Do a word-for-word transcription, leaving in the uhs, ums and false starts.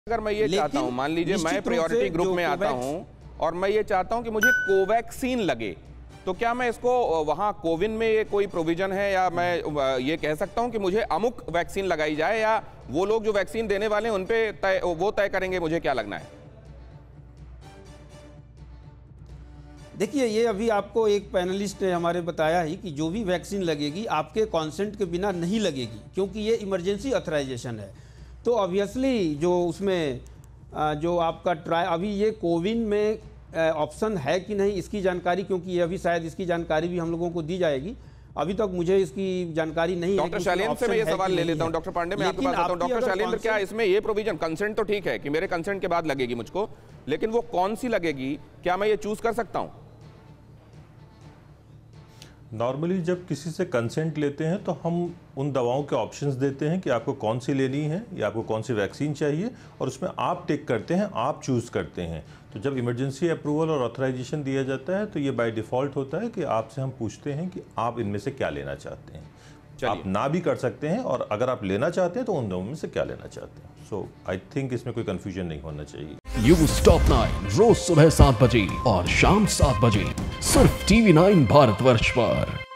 अगर मैं ये चाहता हूं, मान लीजिए मैं प्रायोरिटी ग्रुप में आता हूं और मैं ये चाहता हूं कि मुझे कोवैक्सीन लगे, तो क्या मैं इसको वहां कोविन में कोई प्रोविजन है, या मैं ये कह सकता हूं कि मुझे अमुक वैक्सीन लगाई जाए, या वो लोग जो वैक्सीन देने वाले हैं उन पे तय वो तय करेंगे मुझे क्या लगना है? देखिए, ये अभी आपको एक पैनलिस्ट ने हमारे बताया ही कि जो भी वैक्सीन लगेगी आपके कॉन्सेंट के बिना नहीं लगेगी, क्योंकि ये इमरजेंसी ऑथराइजेशन है। तो ऑब्वियसली जो उसमें जो आपका ट्राई अभी ये कोविन में ऑप्शन है कि नहीं इसकी जानकारी, क्योंकि ये अभी शायद इसकी जानकारी भी हम लोगों को दी जाएगी, अभी तक मुझे इसकी जानकारी नहीं है। डॉक्टर शैलेंद्र से मैं ये सवाल ले लेता हूं। डॉक्टर पांडे, मैं आपके पास आता हूं। डॉक्टर शैलेंद्र, क्या इसमें ये प्रोविजन, कंसेंट तो ठीक है कि मेरे कंसेंट के बाद लगेगी मुझको, लेकिन वो कौन सी लगेगी, क्या मैं ये चूज कर सकता हूं? नॉर्मली जब किसी से कंसेंट लेते हैं तो हम उन दवाओं के ऑप्शंस देते हैं कि आपको कौन सी लेनी है या आपको कौन सी वैक्सीन चाहिए, और उसमें आप टिक करते हैं, आप चूज़ करते हैं। तो जब इमरजेंसी अप्रूवल और ऑथराइजेशन दिया जाता है तो ये बाय डिफ़ॉल्ट होता है कि आपसे हम पूछते हैं कि आप इनमें से क्या लेना चाहते हैं। आप ना भी कर सकते हैं, और अगर आप लेना चाहते हैं तो उन दवाओं में से क्या लेना चाहते हैं। सो आई थिंक इसमें कोई कन्फ्यूजन नहीं होना चाहिए। न्यूज़ टॉप नाइन रोज सुबह सात बजे और शाम सात बजे सिर्फ टीवी नाइन भारतवर्ष पर।